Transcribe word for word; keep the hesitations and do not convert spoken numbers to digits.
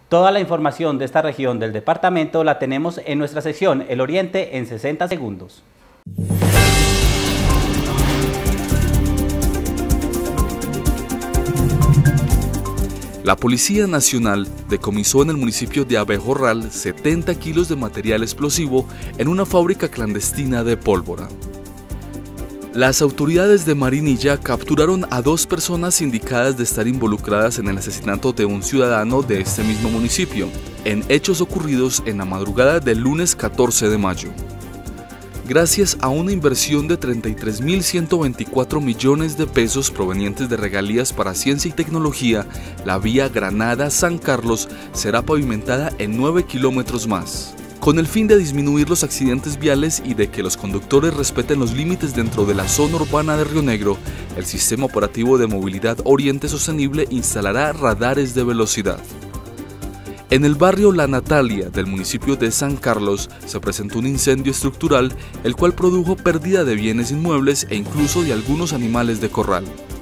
Toda la información de esta región del departamento la tenemos en nuestra sección El Oriente en sesenta segundos. La Policía Nacional decomisó en el municipio de Abejorral setenta kilos de material explosivo en una fábrica clandestina de pólvora. Las autoridades de Marinilla capturaron a dos personas indicadas de estar involucradas en el asesinato de un ciudadano de este mismo municipio, en hechos ocurridos en la madrugada del lunes catorce de mayo. Gracias a una inversión de treinta y tres mil ciento veinticuatro millones de pesos provenientes de regalías para ciencia y tecnología, la vía Granada-San Carlos será pavimentada en nueve kilómetros más. Con el fin de disminuir los accidentes viales y de que los conductores respeten los límites dentro de la zona urbana de Río Negro, el Sistema Operativo de Movilidad Oriente Sostenible instalará radares de velocidad. En el barrio La Natalia del municipio de San Carlos se presentó un incendio estructural, el cual produjo pérdida de bienes inmuebles e incluso de algunos animales de corral.